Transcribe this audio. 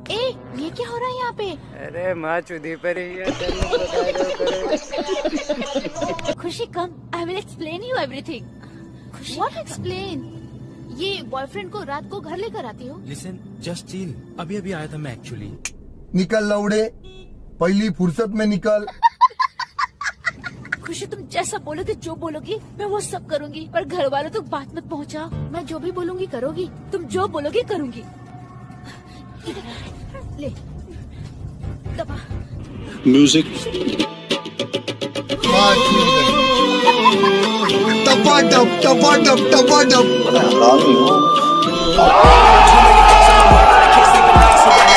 ए, ये क्या हो रहा है यहाँ पे? अरे माँ चुदी पर ही है। खुशी कम, I will explain you everything. What explain? ये बॉयफ्रेंड को रात को घर लेकर आती हो? Listen, just chill. अभी अभी आया था मैं एक्चुअली। निकल लौड़े, पहली फुर्सत में निकल। खुशी तुम जैसा बोलोगे, जो बोलोगी मैं वो सब करूंगी, पर घर वालों तक बात मत पहुंचाओ। मैं जो भी बोलूंगी करोगी, तुम जो बोलोगी करूंगी। ले दबा। म्यूजिक टपाटप टपाटप टपाटप।